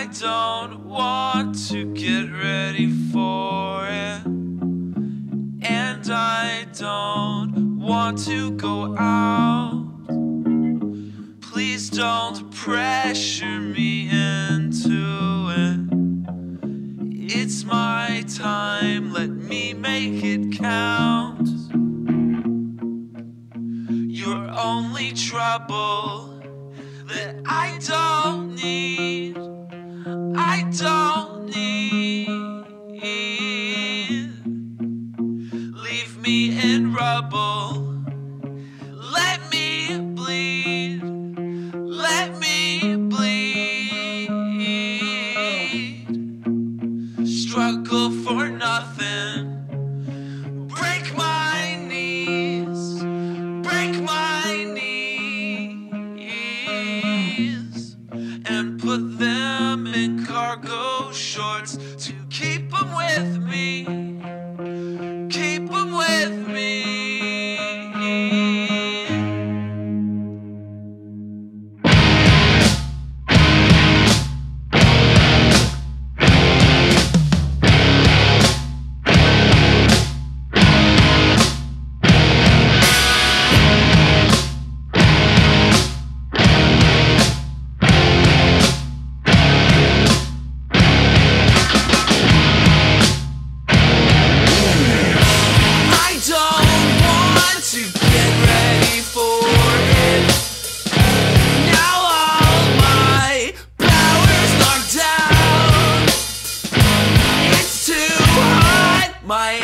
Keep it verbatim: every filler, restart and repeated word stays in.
I don't want to get ready for it, and I don't want to go out. Please don't pressure me into it. It's my time, let me make it count. You're only trouble that I don't need, I don't need. Leave me in rubble, let me bleed, let me bleed. Struggle for nothing, break my knees, break my knees, and put them in cargo shorts to keep them with me, keep them with me. My